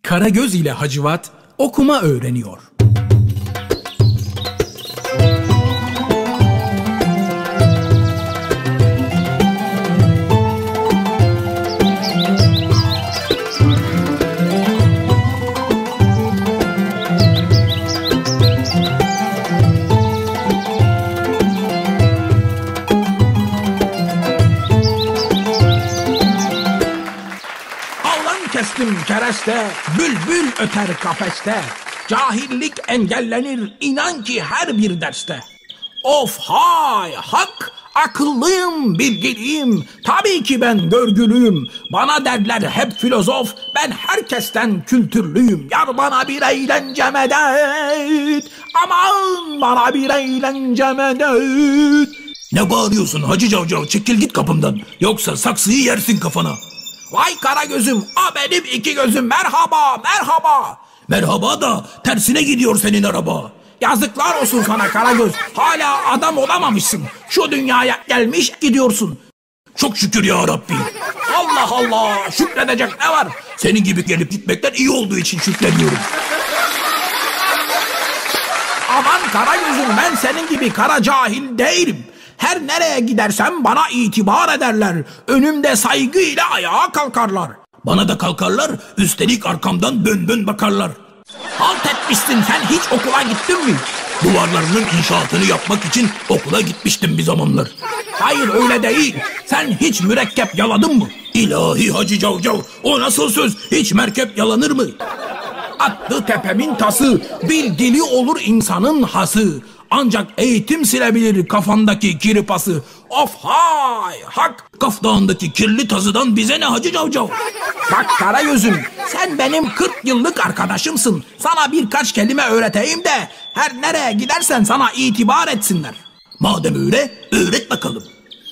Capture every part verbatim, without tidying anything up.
Karagöz ile Hacivat okuma öğreniyor. Kestim kereste, bülbül öter kafeste. Cahillik engellenir inan ki her bir derste. Of hay hak, akıllıyım, bilgiliyim. Tabii ki ben görgülüyüm. Bana derler hep filozof, ben herkesten kültürlüyüm. Yar bana bir eğlence medet, aman bana bir eğlence medet. Ne bağırıyorsun Hacı Cavcav, çekil git kapımdan. Yoksa saksıyı yersin kafana. Vay Karagöz'üm, a benim iki gözüm, merhaba, merhaba. Merhaba da tersine gidiyor senin araba. Yazıklar olsun sana Karagöz, hala adam olamamışsın. Şu dünyaya gelmiş gidiyorsun. Çok şükür ya Rabbi. Allah Allah, şükredecek ne var? Senin gibi gelip gitmekten iyi olduğu için şükrediyorum. Aman Karagöz'üm, ben senin gibi kara cahil değilim. Her nereye gidersem bana itibar ederler. Önümde saygıyla ayağa kalkarlar. Bana da kalkarlar, üstelik arkamdan bön bön bakarlar. Halt etmişsin, sen hiç okula gittin mi? Duvarlarının inşaatını yapmak için okula gitmiştim bir zamanlar. Hayır öyle değil. Sen hiç mürekkep yaladın mı? İlahi Hacı Cavcav, o nasıl söz? Hiç merkep yalanır mı? Attı tepemin tası, bilgili olur insanın hası. Ancak eğitim silebilir kafandaki kirpası. Of hay hak. Kaf Dağı'ndaki kirli tazıdan bize ne Hacı Cavcav? Bak Karagöz'üm, sen benim kırk yıllık arkadaşımsın. Sana birkaç kelime öğreteyim de her nereye gidersen sana itibar etsinler. Madem öyle, öğret bakalım.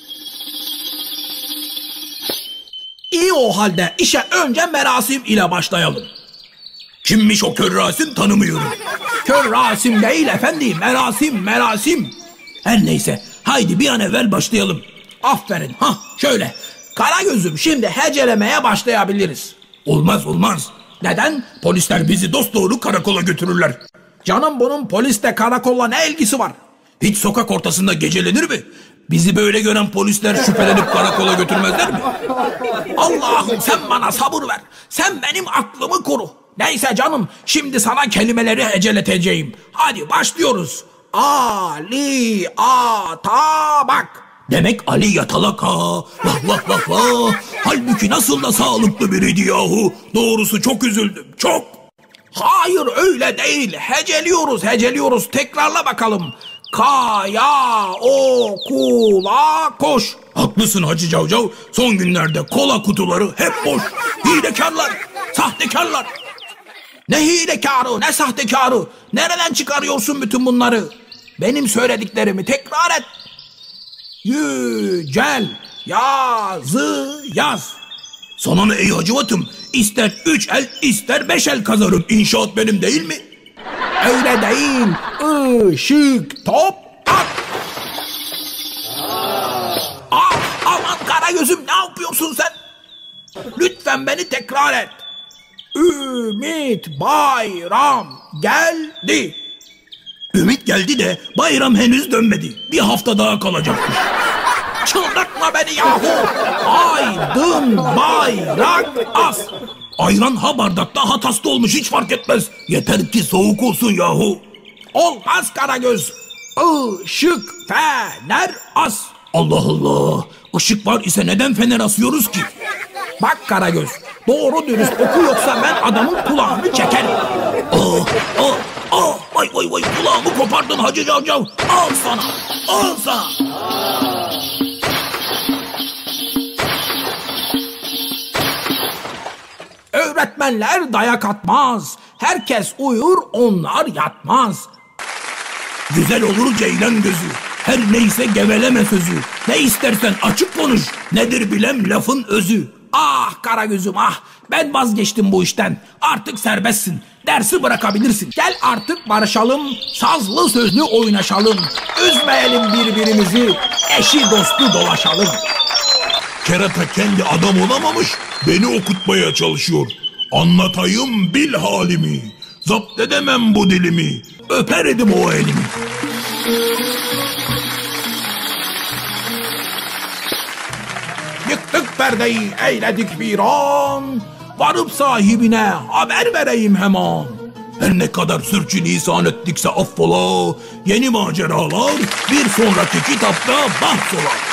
İyi o halde işe önce merasim ile başlayalım. Kimmiş o kör Rasim, tanımıyorum. Kör Rasim değil efendim, merasim merasim. Her neyse, haydi bir an evvel başlayalım. Aferin, ha şöyle. Karagöz'üm, şimdi hecelemeye başlayabiliriz. Olmaz olmaz. Neden? Polisler bizi dosdoğru karakola götürürler. Canım, bunun polisle karakolla ne ilgisi var? Hiç sokak ortasında gecelenir mi? Bizi böyle gören polisler şüphelenip karakola götürmezler mi? Allah'ım sen bana sabır ver. Sen benim aklımı koru. Neyse canım, şimdi sana kelimeleri heceleteceğim. Hadi başlıyoruz. Ali Atabak. Demek Ali Yatalak ha. Vah vah vah vah. Halbuki nasıl da sağlıklı biriydi yahu. Doğrusu çok üzüldüm, çok. Hayır öyle değil. Heceliyoruz heceliyoruz. Tekrarla bakalım. Kaya okula koş. Haklısın Hacı Cavcav. Son günlerde kola kutuları hep boş. Hilekarlar, sahtekarlar. Ne hilekarı, ne sahtekarı. Nereden çıkarıyorsun bütün bunları? Benim söylediklerimi tekrar et. Yücel yazı yaz. Sana ne ey Hacivat'ım? İster üç el, ister beş el kazarım. İnşaat benim değil mi? Öyle değil. Işık top at. Ah, aman Karagöz'üm, ne yapıyorsun sen? Lütfen beni tekrar et. Ümit Bayram geldi. Ümit geldi de bayram henüz dönmedi. Bir hafta daha kalacakmış. Çıldırtma beni yahu. Aydın bayrak as. Ayran ha bardakta ha tasta olmuş, hiç fark etmez. Yeter ki soğuk olsun yahu. Olmaz Karagöz. Işık fener as. Allah Allah. Işık var ise neden fener asıyoruz ki? Bak Karagöz, doğru dürüst oku, yoksa ben adamın kulağını çekerim. Aa, aa, aa, vay vay vay, kulağımı kopardın Hacı Cavcav. Al sana, al sana. Öğretmenler dayak atmaz. Herkes uyur, onlar yatmaz. Güzel olur ceylan gözü. Her neyse geveleme sözü. Ne istersen açık konuş. Nedir bilem lafın özü. Ah Karagöz'üm ah. Ben vazgeçtim bu işten. Artık serbestsin. Dersi bırakabilirsin. Gel artık barışalım. Sazlı sözlü oynaşalım. Üzmeyelim birbirimizi. Eşi dostu dolaşalım. Kerata kendi adam olamamış, beni okutmaya çalışıyor. Anlatayım bil halimi, zapt edemem bu dilimi, öper edim o elimi. Yıktık perdeyi, eyledik viran. Varıp sahibine haber vereyim hemen. Her ne kadar sürçülisan ettikse affola, yeni maceralar bir sonraki kitapta bahsola.